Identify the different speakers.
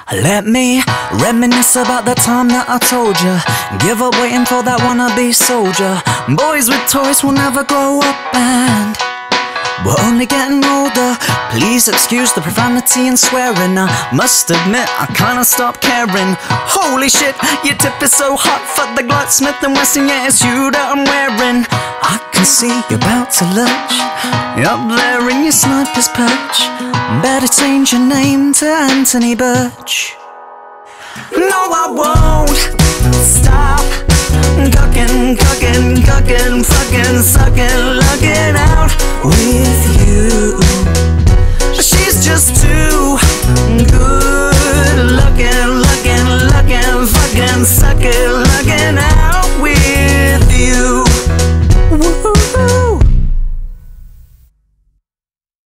Speaker 1: Let me reminisce about the time that I told you, give up waiting for that wannabe soldier. Boys with toys will never grow up and we're only getting older. Please excuse the profanity and swearing. I must admit I kinda stopped caring. Holy shit, your tip is so hot. Fuck the Glut, Smith & Wesson, yeah it's you that I'm wearing. I can see you're about to lurch, you're up there in your sniper's perch. Better change your name to Anthony Birch. No, I won't stop cooking, fucking, sucking, lugging out with you.